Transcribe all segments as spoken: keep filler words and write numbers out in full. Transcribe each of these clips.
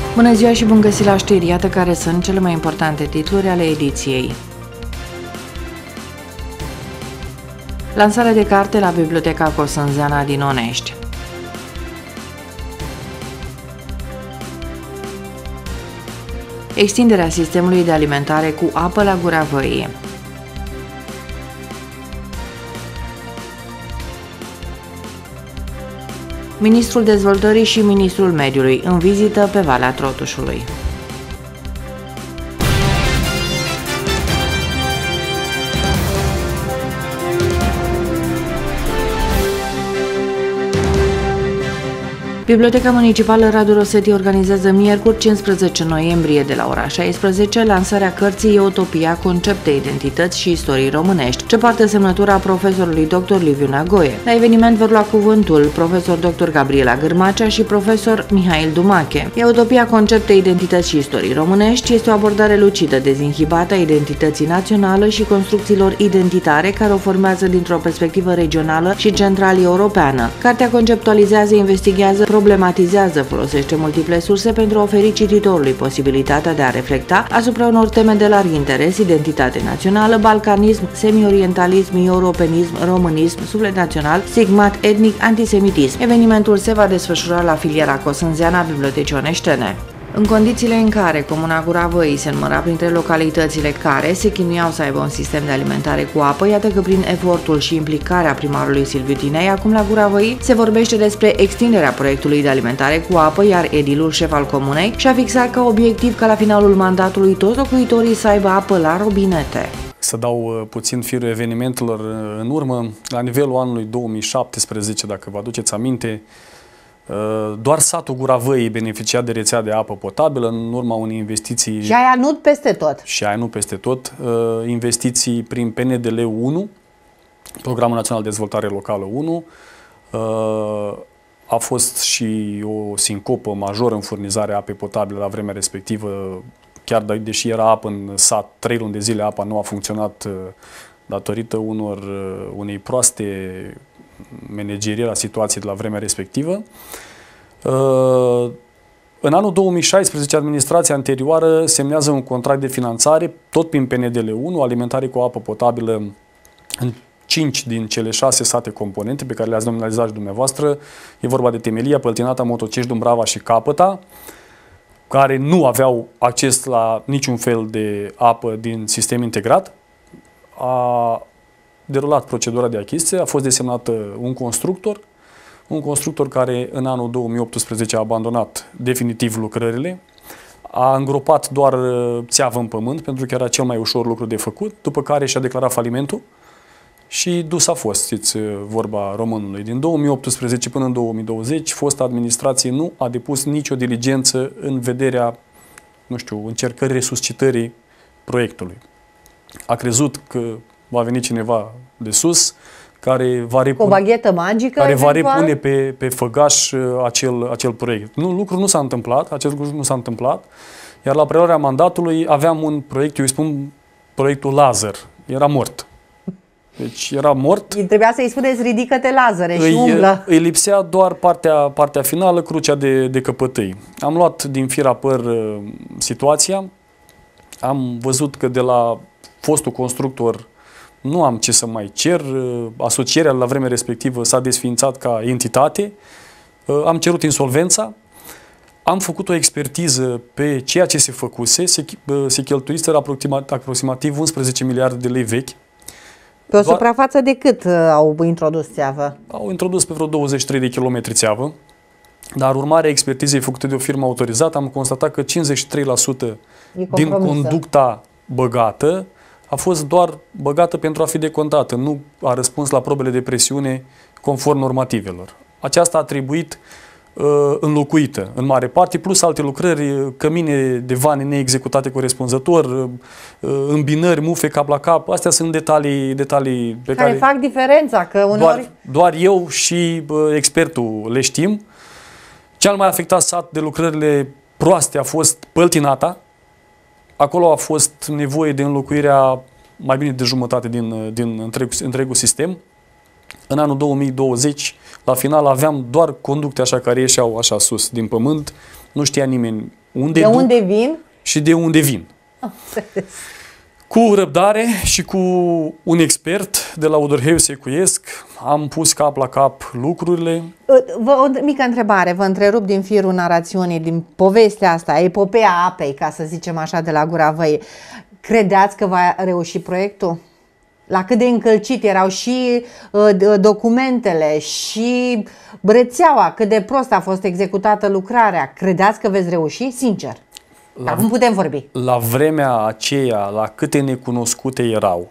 Bună ziua și bun găsit la știri, iată care sunt cele mai importante titluri ale ediției. Lansare de carte la Biblioteca Cosânzeana din Onești. Extinderea sistemului de alimentare cu apă la Gura Văii. Ministrul Dezvoltării și Ministrul Mediului în vizită pe Valea Trotușului. Biblioteca Municipală Radu Rosetti organizează miercuri cincisprezece noiembrie de la ora șaisprezece lansarea cărții Utopia, concepte, identități și istorii românești, ce poartă semnătura profesorului doctor Liviu Neagoe. La eveniment vor lua cuvântul profesor doctor Gabriela Gârmacea și profesor Mihail Dumache. Utopia, concepte, identități și istorii românești este o abordare lucidă, dezinhibată a identității naționale și construcțiilor identitare care o formează dintr-o perspectivă regională și central-europeană. Cartea conceptualizează, investigează, problematizează, folosește multiple surse pentru a oferi cititorului posibilitatea de a reflecta asupra unor teme de larg interes: identitate națională, balcanism, semi-orientalism, europenism, românism, suflet național, stigmat etnic, antisemitism. Evenimentul se va desfășura la filiera Cosânzeana a Bibliotecii Oneștene. În condițiile în care Comuna Gura Văii se număra printre localitățile care se chinuiau să aibă un sistem de alimentare cu apă, iată că prin efortul și implicarea primarului Silviu Tinei, acum la Gura Văii se vorbește despre extinderea proiectului de alimentare cu apă, iar edilul șef al comunei și-a fixat ca obiectiv ca la finalul mandatului toți locuitorii să aibă apă la robinete. Să dau puțin firul evenimentelor în urmă, la nivelul anului două mii șaptesprezece, dacă vă aduceți aminte, doar satul Gura Văii beneficia de rețea de apă potabilă în urma unei investiții. Și aia nu peste tot. Și aia nu peste tot. Investiții prin P N D L unu, Programul Național de Dezvoltare Locală unu. A fost și o sincopă majoră în furnizarea apei potabile la vremea respectivă. Chiar deși era apă în sat, trei luni de zile apa nu a funcționat datorită unor, unei proaste manageriere a situației de la vremea respectivă. În anul două mii șaisprezece, administrația anterioară semnează un contract de finanțare, tot prin P N D L unu, alimentare cu apă potabilă în cinci din cele șase sate componente pe care le-ați nominalizat și dumneavoastră. E vorba de Temelia, Păltinata, Motocești, Dumbrava și Capăta, care nu aveau acces la niciun fel de apă din sistem integrat. A derulat procedura de achiziție, a fost desemnat un constructor, un constructor care în anul două mii optsprezece a abandonat definitiv lucrările, a îngropat doar țeavă în pământ, pentru că era cel mai ușor lucru de făcut, după care și-a declarat falimentul și dus a fost, știți vorba românului. Din două mii optsprezece până în două mii douăzeci, fosta administrație nu a depus nicio diligență în vederea, nu știu, încercării resuscitării proiectului. A crezut că va veni cineva de sus care va repune, o baghetă magică, care va repune pe, pe făgaș acel, acel proiect. Nu, lucrul nu s-a întâmplat, acest lucru nu s-a întâmplat, iar la preluarea mandatului aveam un proiect, eu îi spun proiectul Lazar, era mort. Deci era mort. Trebuia să-i spuneți ridică-te, Lazare, și îi, umblă. Îi lipsea doar partea, partea finală, crucea de, de căpătâi. Am luat din fir a păr uh, situația, am văzut că de la fostul constructor nu am ce să mai cer, asocierea la vremea respectivă s-a desființat ca entitate, am cerut insolvența, am făcut o expertiză pe ceea ce se făcuse, se, se cheltuiseră aproximativ unsprezece miliarde de lei vechi. Pe o suprafață de cât au introdus țeavă? Au introdus pe vreo douăzeci și trei de kilometri țeavă, dar urmarea expertizei făcute de o firmă autorizată am constatat că cincizeci și trei la sută din conducta băgată a fost doar băgată pentru a fi decontată, nu a răspuns la probele de presiune conform normativelor. Aceasta a trebuit uh, înlocuită în mare parte, plus alte lucrări, cămine de vane neexecutate corespunzător, uh, îmbinări, mufe cap la cap. Astea sunt detalii, detalii pe care, care fac diferența, că uneori... Doar, doar eu și uh, expertul le știm. Cel mai afectat sat de lucrările proaste a fost Păltinata. Acolo a fost nevoie de înlocuirea mai bine de jumătate din, din întregul, întregul sistem. În anul două mii douăzeci, la final, aveam doar conducte așa care ieșeau așa sus din pământ. Nu știa nimeni unde de duc unde vin și de unde vin. Cu răbdare și cu un expert de la Odorheiu Secuiesc am pus cap la cap lucrurile. Vă, o mică întrebare, vă întrerup din firul narațiunii, din povestea asta, epopeea apei, ca să zicem așa, de la Gura Văii. Credeați că va reuși proiectul? La cât de încălcit erau și uh, documentele și rețeaua, cât de prost a fost executată lucrarea. Credeați că veți reuși? Sincer. La, Acum putem vorbi. La vremea aceea, la câte necunoscute erau,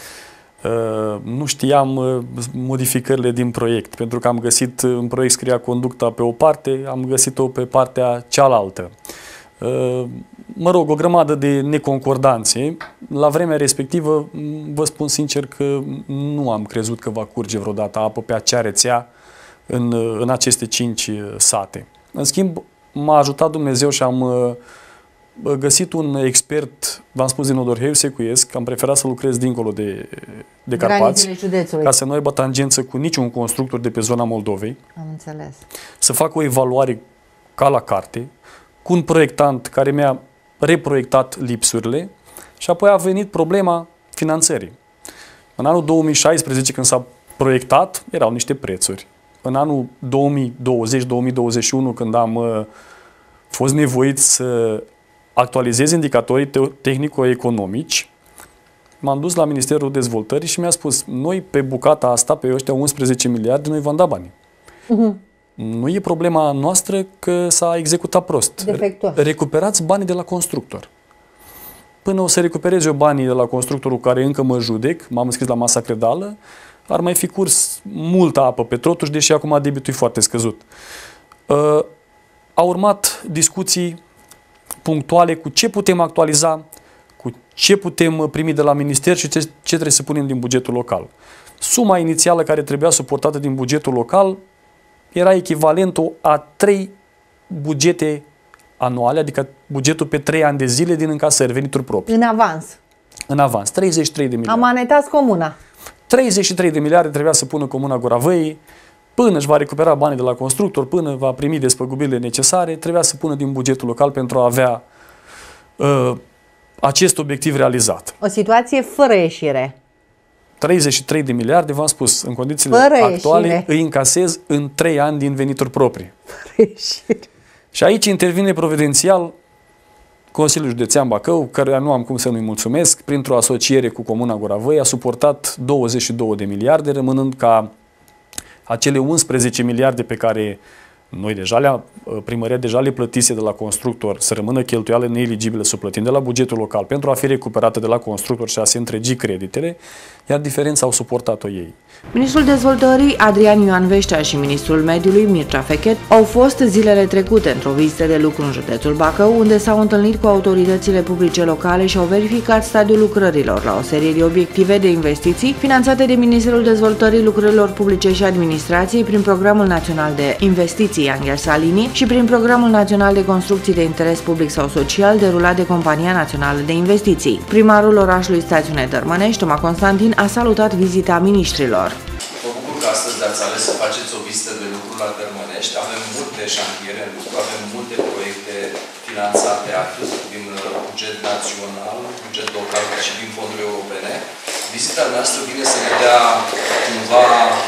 uh, nu știam uh, modificările din proiect, pentru că am găsit, în proiect scria conducta pe o parte, am găsit-o pe partea cealaltă. Uh, mă rog, o grămadă de neconcordanțe. La vremea respectivă, vă spun sincer că nu am crezut că va curge vreodată apă pe acea rețea în, în aceste cinci sate. În schimb, m-a ajutat Dumnezeu și am uh, găsit un expert, v-am spus, din Odorheiu Secuiesc, am preferat să lucrez dincolo de, de Carpați, ca să nu aibă tangență cu niciun constructor de pe zona Moldovei. Am înțeles. Să fac o evaluare ca la carte, cu un proiectant care mi-a reproiectat lipsurile și apoi a venit problema finanțării. În anul două mii șaisprezece, când s-a proiectat, erau niște prețuri. În anul două mii douăzeci două mii douăzeci și unu, când am uh, fost nevoit să actualizez indicatorii tehnico-economici, m-am dus la Ministerul Dezvoltării și mi-a spus: noi pe bucata asta, pe ăștia unsprezece miliarde, noi v-am dat banii. Uh-huh. Nu e problema noastră că s-a executat prost. Defectuos. Recuperați banii de la constructor. Până o să recuperez eu banii de la constructorul care încă mă judec, m-am înscris la masa credală, ar mai fi curs multă apă pe trotuș, deși acum debitul e foarte scăzut. Uh, au urmat discuții punctuale cu ce putem actualiza, cu ce putem primi de la minister și ce, ce trebuie să punem din bugetul local. Suma inițială care trebuia suportată din bugetul local era echivalentul a trei bugete anuale, adică bugetul pe trei ani de zile din încasări, venituri proprii. În avans. În avans, treizeci și trei de miliarde. Amanetați comuna. treizeci și trei de miliarde trebuia să pună comuna Gura Văii, până își va recupera banii de la constructor, până va primi despăgubirile necesare, trebuia să pună din bugetul local pentru a avea uh, acest obiectiv realizat. O situație fără ieșire. treizeci și trei de miliarde, v-am spus, în condițiile Fără actuale ieșire. Îi încasez în trei ani din venituri proprii. Fără ieșire. Și aici intervine providențial Consiliul Județean Bacău, care nu am cum să nu-i mulțumesc, printr-o asociere cu Comuna Gura Văii, a suportat douăzeci și două de miliarde, rămânând ca acele unsprezece miliarde pe care noi deja le-a, primăria deja le plătise de la constructor, să rămână cheltuială neeligibile să plătim de la bugetul local pentru a fi recuperată de la constructor și a se întregi creditele, iar diferența au suportat-o ei. Ministrul Dezvoltării Adrian Ioan Veștea și Ministrul Mediului Mircea Fechet au fost zilele trecute într-o vizită de lucru în județul Bacău, unde s-au întâlnit cu autoritățile publice locale și au verificat stadiul lucrărilor la o serie de obiective de investiții finanțate de Ministerul Dezvoltării Lucrărilor Publice și Administrației prin Programul Național de Investiții Angel Salini și prin Programul Național de Construcții de Interes Public sau Social derulat de Compania Națională de Investiții. Primarul orașului Stațiune Dărmănești, Toma Constantin, a salutat vizita miniștrilor. Mă bucur că astăzi ați ales să faceți o vizită de lucru la Dărmănești. Avem multe șantiere în lucru, avem multe proiecte finanțate atât din buget național, buget local, cât și din fonduri europene. Vizita noastră vine să ne dea cumva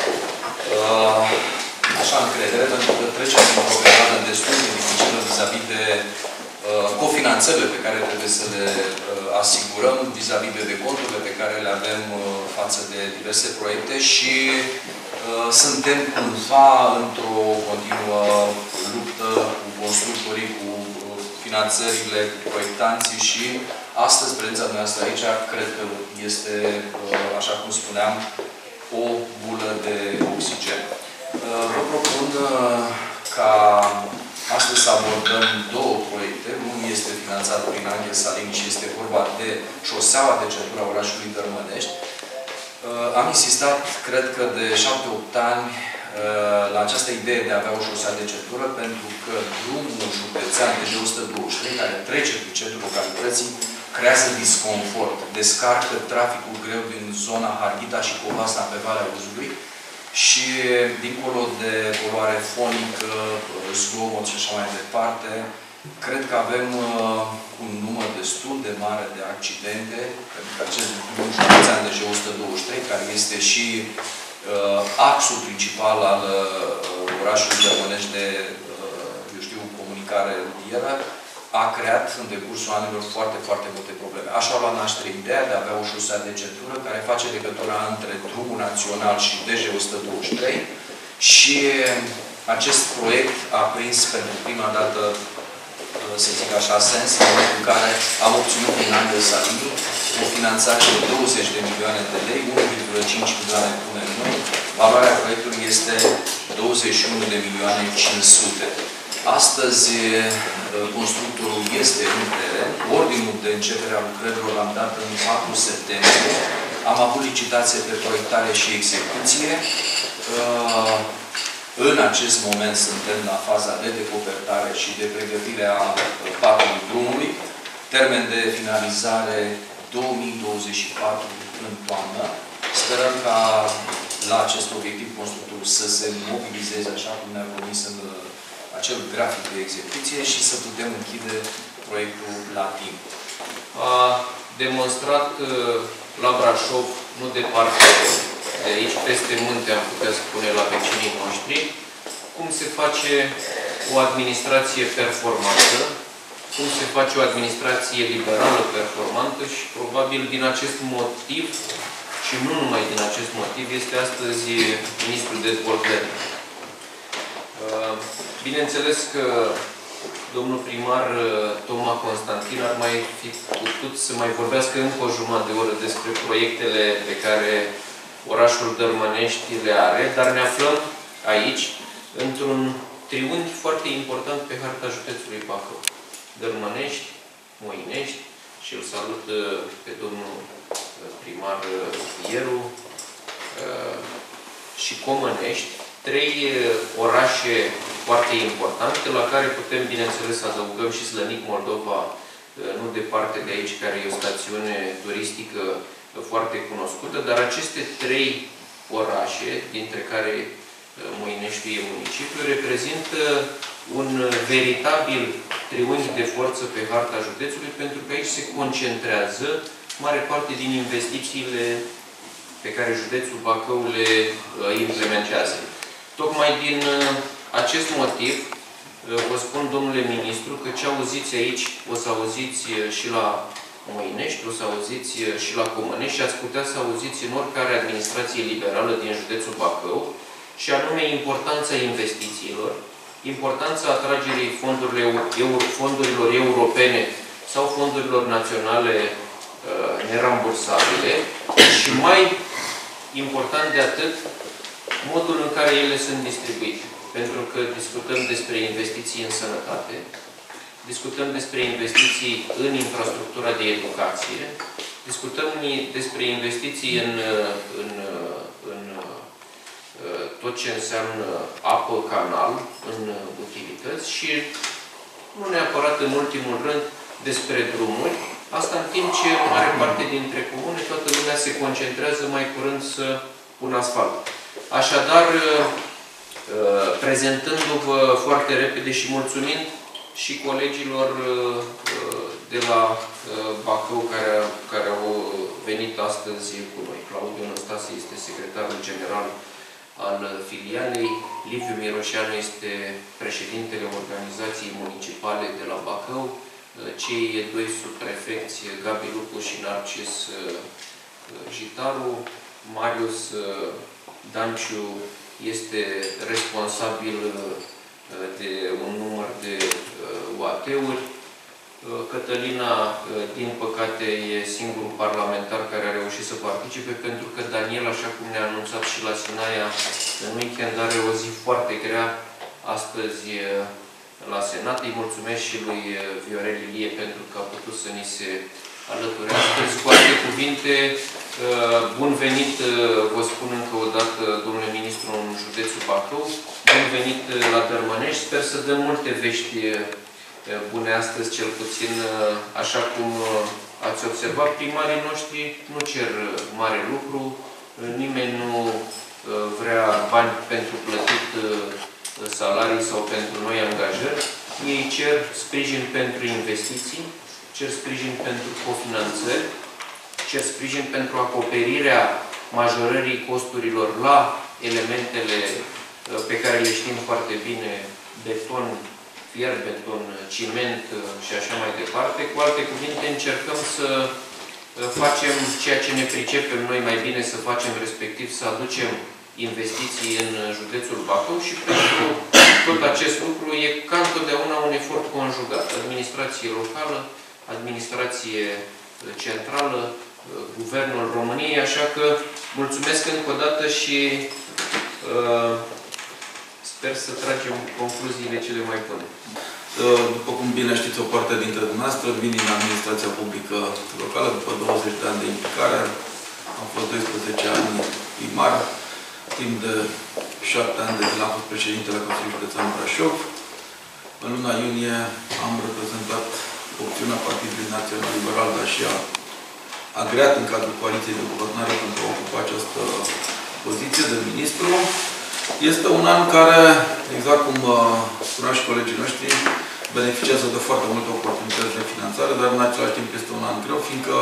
uh, așa încredere, pentru că trecem într-o perioadă destul de dificilă vis-a-vis de uh, cofinanțările pe care trebuie să le uh, asigurăm, vis-a-vis de deconturile pe care le avem uh, față de diverse proiecte și uh, suntem cumva într-o continuă luptă cu constructorii, cu uh, finanțările, cu proiectanții și astăzi prezența noastră aici cred că este, uh, așa cum spuneam, o bulă de oxigen. Vă propun ca astăzi să abordăm două proiecte. Unul este finanțat prin Angel Salini și este vorba de șoseaua de centură a orașului Dărmănești. Am insistat, cred că de șapte opt ani, la această idee de a avea o șosea de centură, pentru că drumul județean de o sută douăzeci și trei, care trece prin centrul localității, creează disconfort, descarcă traficul greu din zona Harghita și Covasna pe Valea Uzului și, dincolo de poluare fonică, zgomot și așa mai departe, Cred că avem uh, un număr destul de mare de accidente, pentru că acest județean de G o sută douăzeci și trei, care este și uh, axul principal al uh, orașului Dărmănești de, uh, eu știu, comunicare rutieră, a creat în decursul anilor foarte, foarte multe probleme. Așa a luat naștere ideea de a avea o șosea de centură care face legătura între drumul național și D G o sută douăzeci și trei și acest proiect a prins pentru prima dată, să zic așa, sens, în momentul în care am obținut din Angel Salini o finanțare de douăzeci de milioane de lei, unu virgulă cinci milioane punem noi. Valoarea proiectului este douăzeci și unu de milioane cinci sute. Astăzi, constructorul este în teren. Ordinul de începere a lucrărilor l-am dat în patru septembrie. Am avut licitație pe proiectare și execuție. În acest moment suntem la faza de decopertare și de pregătire a patului drumului. Termen de finalizare două mii douăzeci și patru în toamnă. Sperăm ca la acest obiectiv constructorul să se mobilizeze așa cum ne-a promis în acel grafic de execuție și să putem închide proiectul la timp. A demonstrat la Brașov, nu departe de aici, peste munte, am putea spune, la vecinii noștri, cum se face o administrație performantă, cum se face o administrație liberală performantă și probabil din acest motiv, și nu numai din acest motiv, este astăzi Ministrul Dezvoltării. Bineînțeles că domnul primar Toma Constantin ar mai fi putut să mai vorbească încă o jumătate de oră despre proiectele pe care orașul Dărmănești le are, dar ne aflăm aici într-un triunghi foarte important pe harta județului Bacău. Dărmănești, Moinești și îl salut pe domnul primar Ieru și Comănești, trei orașe foarte importante, la care putem, bineînțeles, să adăugăm și Slănic Moldova, nu departe de aici, care e o stațiune turistică foarte cunoscută, dar aceste trei orașe, dintre care Moineștiul e municipiul, reprezintă un veritabil triunghi de forță pe harta județului, pentru că aici se concentrează mare parte din investițiile pe care județul Bacău le implementează. Tocmai din acest motiv, vă spun, domnule ministru, că ce auziți aici, o să auziți și la Moinești, o să auziți și la Comănești și ați putea să auziți în oricare administrație liberală din județul Bacău, și anume importanța investițiilor, importanța atragerii fondurilor, fondurilor europene sau fondurilor naționale uh, nerambursabile și, mai important de atât, modul în care ele sunt distribuite. Pentru că discutăm despre investiții în sănătate, discutăm despre investiții în infrastructura de educație, discutăm despre investiții în, în, în tot ce înseamnă apă, canal, în utilități și, nu neapărat în ultimul rând, despre drumuri. Asta în timp ce în mare parte dintre comune toată lumea se concentrează mai curând să pună asfalt. Așadar, prezentându-vă foarte repede și mulțumind și colegilor de la Bacău care, care au venit astăzi cu noi. Claudiu Năstase este secretarul general al filialei, Liviu Miroșeanu este președintele organizației municipale de la Bacău, cei doi subprefecți, Gabi Lupu și Narcis Jitaru, Marius Danciu este responsabil de un număr de U A T-uri. Cătălina, din păcate, e singurul parlamentar care a reușit să participe, pentru că Daniel, așa cum ne-a anunțat și la Sinaia, în weekend are o zi foarte grea astăzi la Senat. Îi mulțumesc și lui Viorel Ilie pentru că a putut să ni se alăture astăzi. Cu alte cuvinte, bun venit, vă spun încă o dată, domnule ministru, în județul Bacău, bun venit la Dărmănești. Sper să dăm multe vești bune astăzi, cel puțin, așa cum ați observat, primarii noștri nu cer mare lucru, nimeni nu vrea bani pentru plătit salarii sau pentru noi angajări. ei cer sprijin pentru investiții, cer sprijin pentru cofinanțări, cer sprijin pentru acoperirea majorării costurilor la elementele pe care le știm foarte bine, beton, fier, beton, ciment și așa mai departe. Cu alte cuvinte, încercăm să facem ceea ce ne pricepem noi mai bine să facem, respectiv să aducem investiții în județul Bacău și pentru tot acest lucru e ca întotdeauna un efort conjugat. Administrație locală, administrație centrală, Guvernul României, așa că mulțumesc încă o dată și uh, sper să tragem concluziile cele mai bune. După cum bine știți, o parte dintre dumneavoastră vin din administrația publică locală, după douăzeci de ani de implicare. Am fost doisprezece ani primar, timp de șapte ani de zile am fost președintele Consiliului Județean Brașov. În luna iunie am reprezentat opțiunea Partidului Național Liberal, dar și a agreat în cadrul coaliției de guvernare pentru a ocupa această poziție de ministru. Este un an care, exact cum spuneau și colegii noștri, beneficiază de foarte multe oportunități de finanțare, dar în același timp este un an greu, fiindcă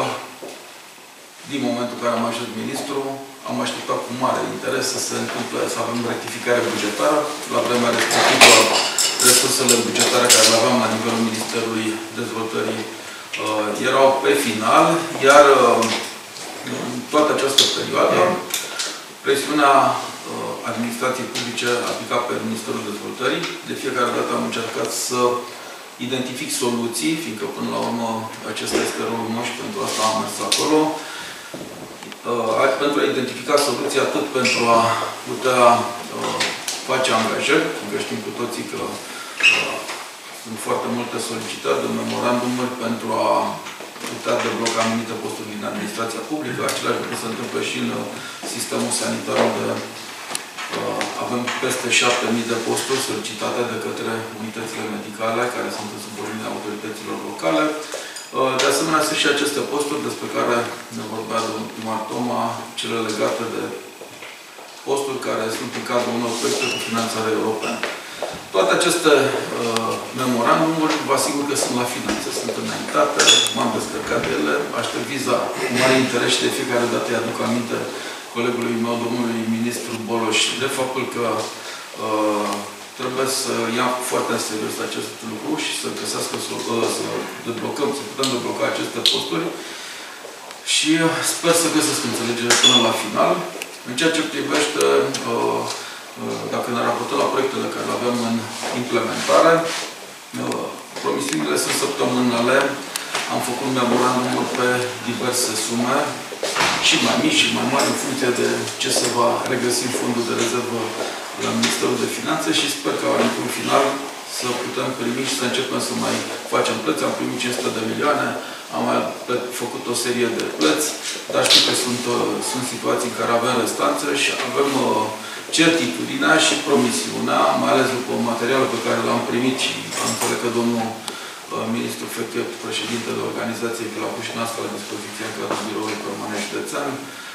din momentul în care am ajuns ministru, am așteptat cu mare interes să se întâmple, să avem rectificare bugetară. La vremea respectivă, resursele bugetare care le aveam la nivelul Ministerului Dezvoltării uh, erau pe final, iar uh, în toată această perioadă, presiunea uh, administrației publice aplicat pe Ministerul Dezvoltării. De fiecare dată am încercat să identific soluții, fiindcă până la urmă acesta este rolul nostru, pentru asta am mers acolo. Uh, pentru a identifica soluții atât pentru a putea uh, face angajări, fiindcă știm cu toții că uh, sunt foarte multe solicitări de memorandumuri pentru a putea debloca anumite posturi din administrația publică. Același lucru se întâmplă și în sistemul sanitar, unde uh, avem peste șapte mii de posturi solicitate de către unitățile medicale, care sunt în subordinea autorităților locale. De asemenea, sunt și aceste posturi despre care ne vorbea domnul primar Toma, cele legate de posturi care sunt în cadrul unor proiecte cu finanțare europeană. Toate aceste uh, memorandumuri, vă asigur că sunt la finanțe, sunt înaintate, m-am descărcat de ele, aștept viza cu mare interes și de fiecare dată îi aduc aminte colegului meu, domnului ministru Boloș, de faptul că uh, trebuie să ia foarte în serios acest lucru și să găsească, să, să deblocăm, să putem debloca aceste posturi și sper să găsesc înțelegere până la final. În ceea ce privește, dacă ne raportăm la proiectele care le avem în implementare, promisiunile sunt săptămânale, am făcut memorandumul pe diverse sume, și mai mici și mai mari, în funcție de ce se va regăsi în fondul de rezervă la Ministerul de Finanțe și sper că în final să putem primi și să începem să mai facem plăți. Am primit cinci sute de milioane, am mai făcut o serie de plăți, dar știu că sunt, sunt situații în care avem restanțe și avem certitudinea și promisiunea, mai ales după materialul pe care l-am primit și am înțeles că domnul ministru Fechet, președintele organizației, vi l-a pus și noastră la dispoziție în cadrul biroului permanent județean.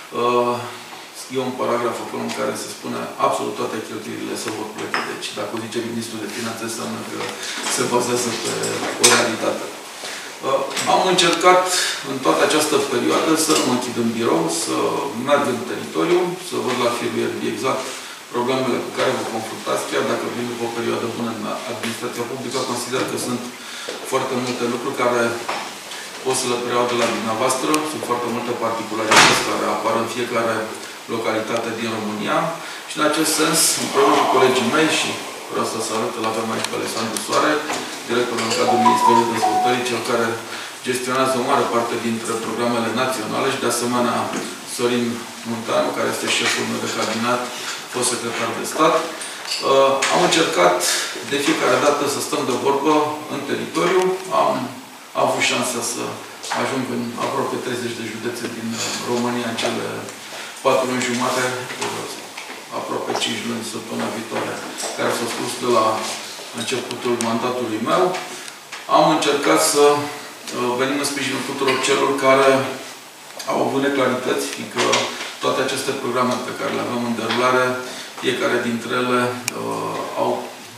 E un paragraf acolo în care se spune absolut toate cheltuielile se vor plăti. Deci, dacă o zice ministrul de finanțe, înseamnă că se bazează pe o realitate. Am încercat în toată această perioadă să mă închid în birou, să merg în teritoriu, să văd la firul ierbii exact problemele cu care vă confruntați, chiar dacă vin după o perioadă bună în administrația publică, consider că sunt foarte multe lucruri care pot să le preiau de la dumneavoastră. Sunt foarte multe particularități care apar în fiecare localitate din România și în acest sens, împreună cu colegii mei și vreau să salut, îl avem aici pe Alexandru Soare, directorul în cadrul Ministerului Dezvoltării, cel care gestionează o mare parte dintre programele naționale și de asemenea Sorin Munteanu, care este șeful meu de cabinet, fost secretar de stat. Uh, am încercat de fiecare dată să stăm de vorbă în teritoriu. Am avut șansa să ajung în aproape treizeci de județe din România în cele patru luni jumate, aproape cinci luni săptămâna viitoare, care s-au spus de la începutul mandatului meu. Am încercat să uh, venim în sprijinul tuturor celor care au avut neclarități, fiindcă toate aceste programe pe care le avem în derulare, fiecare dintre ele uh, au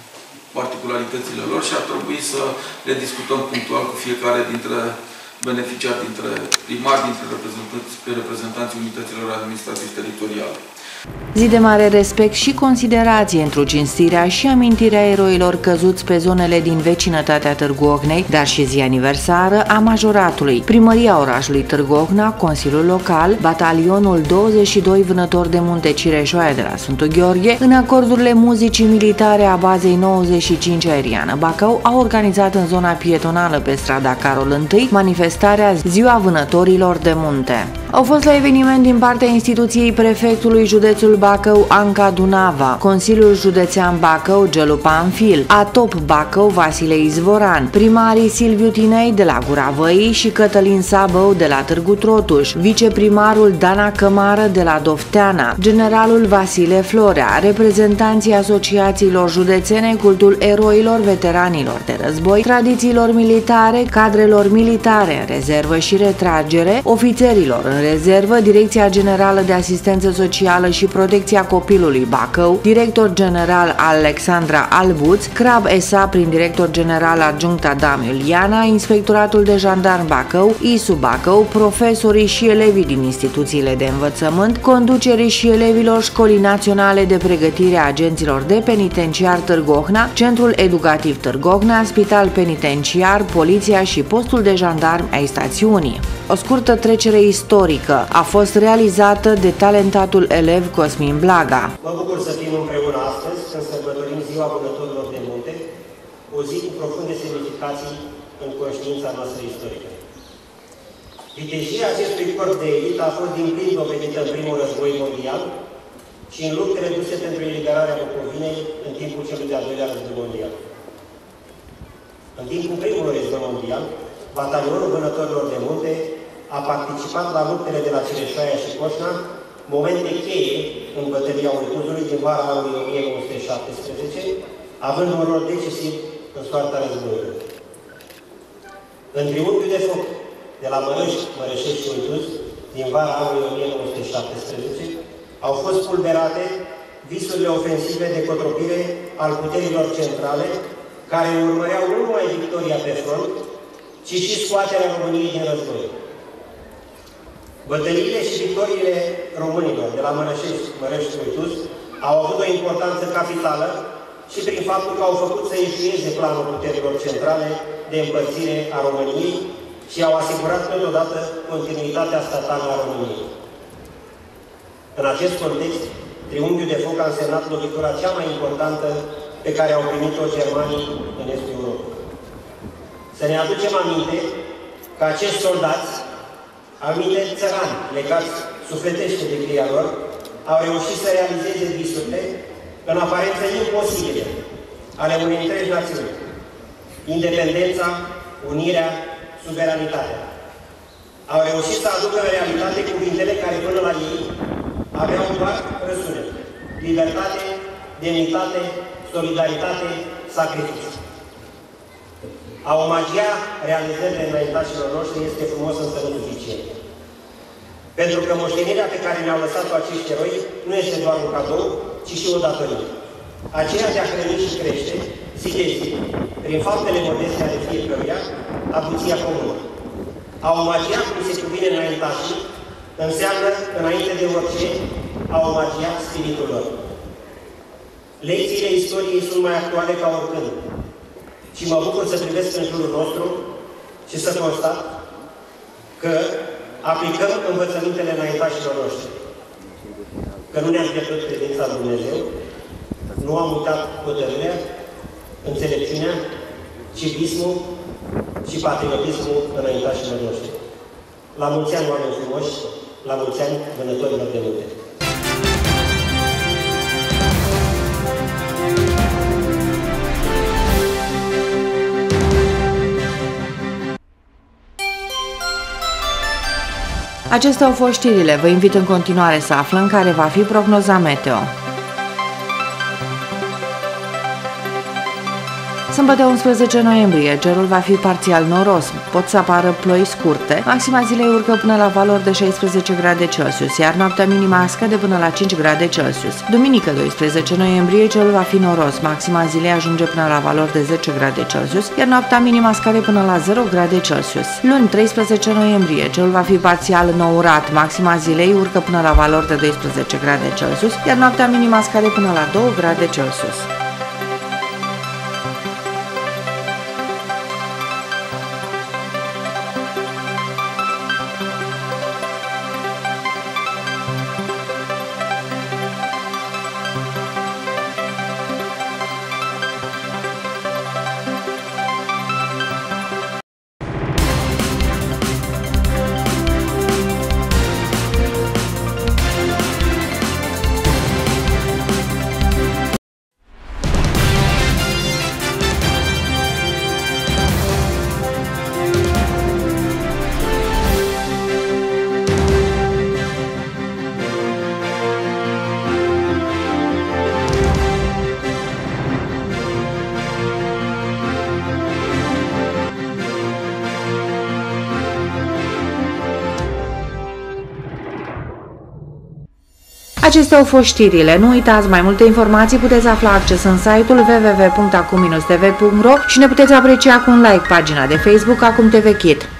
particularitățile lor și ar trebui să le discutăm punctual cu fiecare dintre beneficiari, dintre primari, dintre reprezentanți, reprezentanții unităților administrative teritoriale. Zi de mare respect și considerație într-o cinstirea și amintirea eroilor căzuți pe zonele din vecinătatea Târgu Ocnei, dar și zi aniversară a majoratului. Primăria orașului Târgu Ocna, Consiliul Local, Batalionul douăzeci și doi Vânători de Munte Cireșoaia de la Sfântul Gheorghe, în acordurile muzicii militare a bazei nouăzeci și cinci aeriană Bacău, au organizat în zona pietonală pe strada Carol I manifestarea Ziua Vânătorilor de Munte. Au fost la eveniment din partea instituției prefectului județul Bacău Anca Dunava, Consiliul Județean Bacău Gelu Panfil, Atop Bacău Vasile Izvoran, primarii Silviu Tinei de la Gura Văii și Cătălin Sabău de la Târgu Trotuș, viceprimarul Dana Cămară de la Dofteana, generalul Vasile Florea, reprezentanții asociațiilor județene, cultul eroilor, veteranilor de război, tradițiilor militare, cadrelor militare în rezervă și retragere, ofițerilor în rezervă, Direcția Generală de Asistență Socială și Protecția Copilului Bacău, director general Alexandra Albuț, Crab S A prin director general adjunct Adam Iuliana, Inspectoratul de Jandarm Bacău, I S U Bacău, profesorii și elevii din instituțiile de învățământ, conducerii și elevilor Școlii Naționale de Pregătire a Agenților de Penitenciar Târgu Ocna, Centrul Educativ Târgu Ocna, Spital Penitenciar, Poliția și Postul de Jandarm ai stațiunii. O scurtă trecere istorică a fost realizată de talentatul elev Cosmin Blaga. Mă bucur să fim împreună astăzi, când sărbătorim Ziua Vânătorilor de Munte, o zi cu profunde semnificații în conștiința noastră istorică. Vitejia acestui corp de elită a fost din plin dovedită în primul război mondial și în luptele duse pentru eliberarea Bucovinei în timpul celui de-al doilea război mondial. În timpul primului război mondial, Batalionul Vânătorilor de Munte a participat la luptele de la Cireșoaia și Coșna, momente cheie în bătălia Urcuzului din vara anului o mie nouă sute șaptesprezece, având un rol decisiv în soarta războiului. În triunghiul de foc de la Mărăști, Mărășești și Urcuz, din vara anului o mie nouă sute șaptesprezece, au fost pulberate visurile ofensive de cotropire al puterilor centrale, care urmăreau nu numai victoria pe front, ci și scoaterea României din război. Bătăliile și victoriile românilor de la Mărășești, Mărăști și Urcuz au avut o importanță capitală și prin faptul că au făcut să eșueze planul puterilor centrale de împărțire a României și au asigurat totodată continuitatea statală a României. În acest context, triunghiul de foc a însemnat lovitura cea mai importantă pe care au primit-o germanii în estul Europei. Să ne aducem aminte că acești soldați, aminte țărani, legați sufletește de cheia lor, au reușit să realizeze visurile în aparență imposibile ale unei întregi națiuni: independența, unirea, suveranitatea. Au reușit să aducă în realitate cuvintele care până la ei aveau doar răsunet: libertate, demnitate, solidaritate, sacrificiu. A omagia realizările înaintașilor noștri este frumos, însă nu suficient. Pentru că moștenirea pe care ne-au lăsat-o acești eroi nu este doar un cadou, ci și o datorie. Aceea de a hrăni și crește, zi de zi, prin faptele modeste ale fiecăruia, avuția comună. A omagia, cum se cuvine înaintașii, înseamnă, înainte de orice, a omagia spiritul lor. Lecțiile istoriei sunt mai actuale ca oricând. Și mă bucur să privesc în jurul nostru și să constat că aplicăm învățămintele înaintașilor noștri. Că nu ne-am pierdut credința în Dumnezeu, nu am uitat hotărârea, înțelepciunea, civismul și patriotismul înaintașilor noștri. La mulți ani, oameni frumoși, la mulți ani, vânătorilor de munte. Acestea au fost știrile. Vă invit în continuare să aflăm care va fi prognoza meteo. Sâmbătă unsprezece noiembrie, cerul va fi parțial noros, pot să apară ploi scurte, maxima zilei urcă până la valori de șaisprezece grade Celsius, iar noaptea minima scade până la cinci grade Celsius. Duminică doisprezece noiembrie, cerul va fi noros, maxima zilei ajunge până la valori de zece grade Celsius, iar noaptea minima scade până la zero grade Celsius. Luni treisprezece noiembrie, cerul va fi parțial nourat, maxima zilei urcă până la valori de doisprezece grade Celsius, iar noaptea minima scade până la două grade Celsius. Acestea au fost știrile. Nu uitați, mai multe informații puteți afla accesând site-ul w w w punct acum t v punct ro și ne puteți aprecia cu un like pagina de Facebook Acum T V Kid.